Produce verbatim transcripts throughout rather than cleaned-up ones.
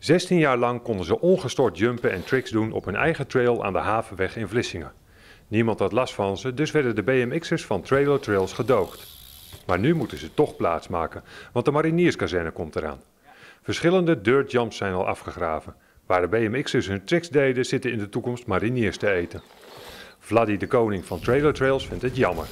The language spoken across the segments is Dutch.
zestien jaar lang konden ze ongestoord jumpen en tricks doen op hun eigen trail aan de Havenweg in Vlissingen. Niemand had last van ze, dus werden de B M X'ers van Trailer Trails gedoogd. Maar nu moeten ze toch plaatsmaken, want de marinierskazerne komt eraan. Verschillende dirt jumps zijn al afgegraven. Waar de B M X'ers hun tricks deden, zitten in de toekomst mariniers te eten. Vladdy, de koning van Trailer Trails, vindt het jammer.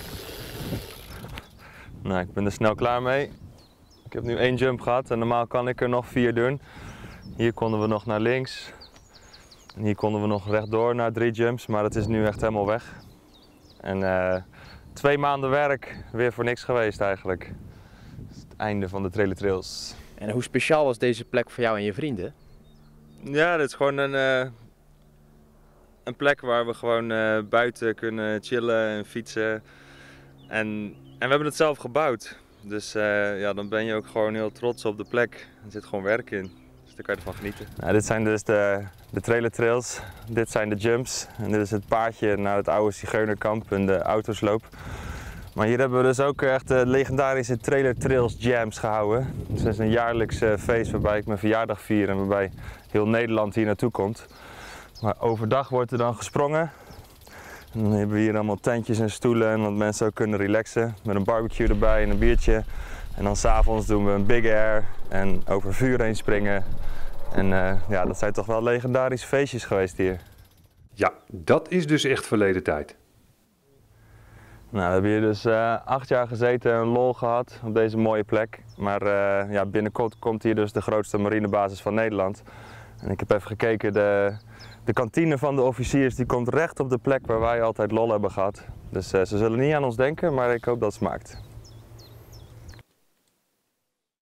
Nou, ik ben er snel klaar mee. Ik heb nu één jump gehad en normaal kan ik er nog vier doen. Hier konden we nog naar links. En hier konden we nog rechtdoor naar drie jumps, maar het is nu echt helemaal weg. En uh, twee maanden werk, weer voor niks geweest eigenlijk. Dat is het einde van de Trailer Trails. En hoe speciaal was deze plek voor jou en je vrienden? Ja, dit is gewoon een, uh, een plek waar we gewoon uh, buiten kunnen chillen en fietsen. En, en we hebben het zelf gebouwd. Dus uh, ja, dan ben je ook gewoon heel trots op de plek. Er zit gewoon werk in. Dus daar kan je ervan genieten. Nou, dit zijn dus de, de Trailer Trails. Dit zijn de jumps. En dit is het paadje naar het oude Zigeunerkamp en de autosloop. Maar hier hebben we dus ook echt de legendarische Trailer Trails Jams gehouden. Dus dat is een jaarlijks uh, feest waarbij ik mijn verjaardag vier en waarbij heel Nederland hier naartoe komt. Maar overdag wordt er dan gesprongen. En dan hebben we hier allemaal tentjes en stoelen en dat mensen ook kunnen relaxen. Met een barbecue erbij en een biertje. En dan s'avonds doen we een big air en over vuur heen springen. En uh, ja, dat zijn toch wel legendarische feestjes geweest hier. Ja, dat is dus echt verleden tijd. Nou, we hebben hier dus uh, acht jaar gezeten en lol gehad op deze mooie plek. Maar uh, ja, binnenkort komt hier dus de grootste marinebasis van Nederland. En ik heb even gekeken, de, de kantine van de officiers die komt recht op de plek waar wij altijd lol hebben gehad. Dus uh, ze zullen niet aan ons denken, maar ik hoop dat het smaakt.